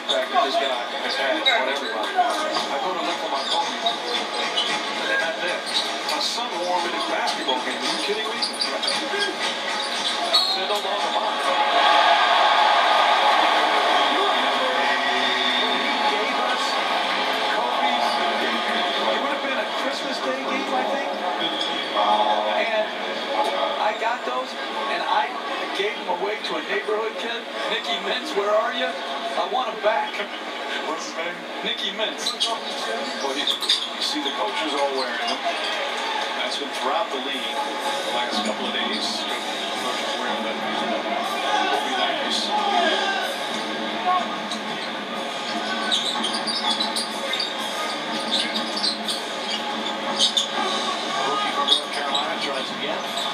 impact that this guy has had on everybody. I go to look for my Kobe, and they're not there. My son wore him in his basketball game. Are you kidding me? They're no longer mine. Got those, and I gave them away to a neighborhood kid. Nicky Mintz, where are you? I want them back. What's his name? Nicky Mintz. Well, you see the coaches all wearing them. That's been throughout the league the last couple of days. Coaches wearing them. It'll be nice. Rookie from North Carolina tries again.